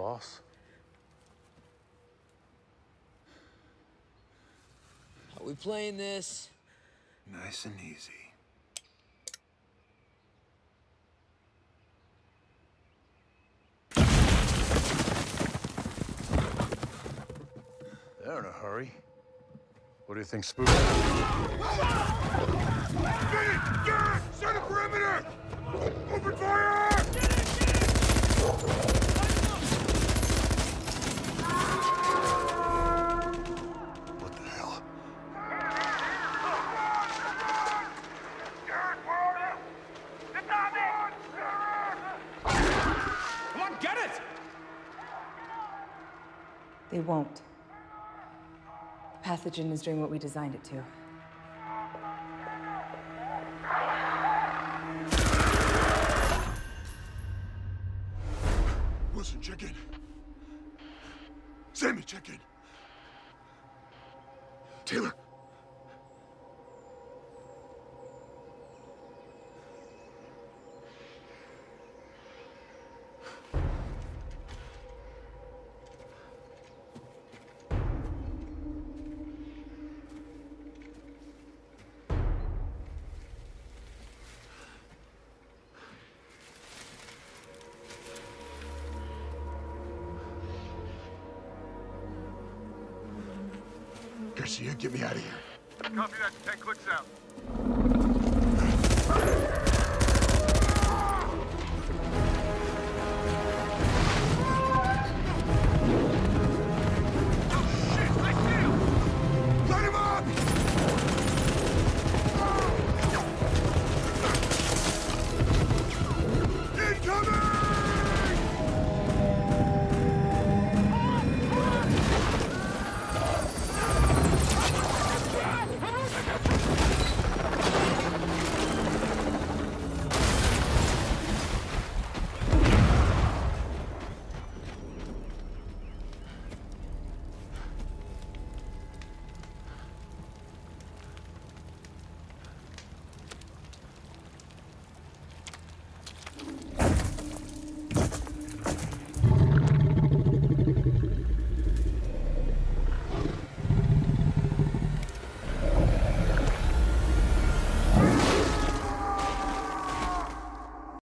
boss. How we playing this? Nice and easy. They're in a hurry. What do you think, Spook? Get Set a perimeter! Open fire! What the hell? Come on, get it! They won't. The pathogen is doing what we designed it to. Wilson, check in. Sammy, check in. Taylor. Garcia, get me out of here. Copy that. 10 clicks out.